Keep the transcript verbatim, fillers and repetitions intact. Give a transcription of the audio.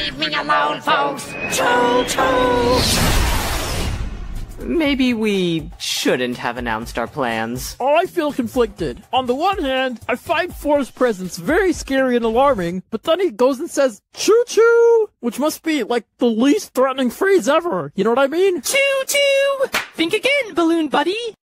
Leave me alone, folks. Choo choo. Maybe we shouldn't have announced our plans. Oh, I feel conflicted. On the one hand, I find For's presence very scary and alarming, but then he goes and says, choo-choo, which must be, like, the least threatening phrase ever. You know what I mean? Choo-choo! Think again, Balloon Buddy.